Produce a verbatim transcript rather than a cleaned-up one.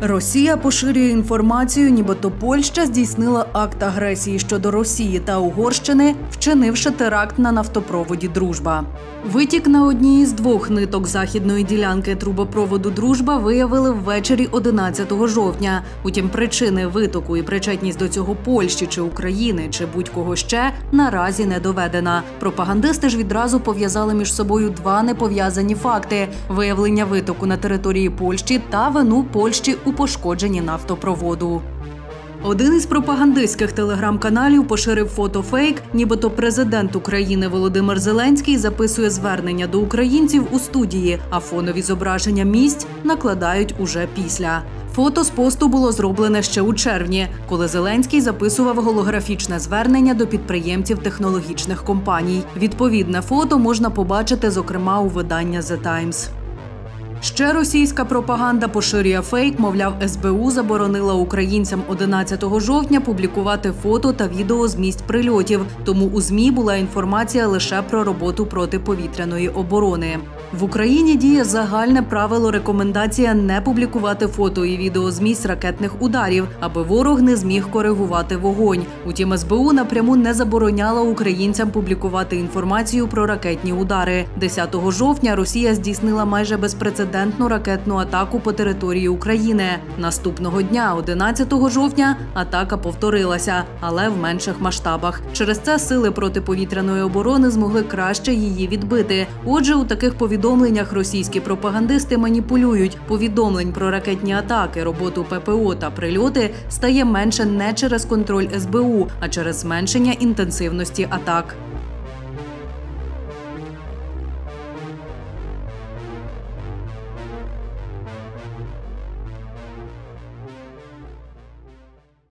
Росія поширює інформацію, нібито Польща здійснила акт агресії щодо Росії та Угорщини, вчинивши теракт на нафтопроводі «Дружба». Витік на одній із двох ниток західної ділянки трубопроводу «Дружба» виявили ввечері одинадцятого жовтня. Утім, причини витоку і причетність до цього Польщі чи України, чи будь-кого ще, наразі не доведена. Пропагандисти ж відразу пов'язали між собою два непов'язані факти – виявлення витоку на території Польщі та вину Польщі у пошкодженні нафтопроводу. Один із пропагандистських телеграм-каналів поширив фото-фейк, нібито президент України Володимир Зеленський записує звернення до українців у студії, а фонові зображення місць накладають уже після. Фото з посту було зроблене ще у червні, коли Зеленський записував голографічне звернення до підприємців технологічних компаній. Відповідне фото можна побачити, зокрема, у видання «The Times». Ще російська пропаганда поширює фейк, мовляв, ес бе у заборонила українцям одинадцятого жовтня публікувати фото та відео з місць прильотів, тому у ЗМІ була інформація лише про роботу протиповітряної оборони. В Україні діє загальне правило-рекомендація не публікувати фото і відео з місць ракетних ударів, аби ворог не зміг коригувати вогонь. Утім, ес бе у напряму не забороняла українцям публікувати інформацію про ракетні удари. десятого жовтня Росія здійснила майже безпрецедентну ракетну атаку по території України. Наступного дня, одинадцятого жовтня, атака повторилася, але в менших масштабах. Через це сили протиповітряної оборони змогли краще її відбити. Отже, у таких повідомленнях російські пропагандисти маніпулюють. Повідомлень про ракетні атаки, роботу пе пе о та прильоти стає менше не через контроль ес бе у, а через зменшення інтенсивності атак.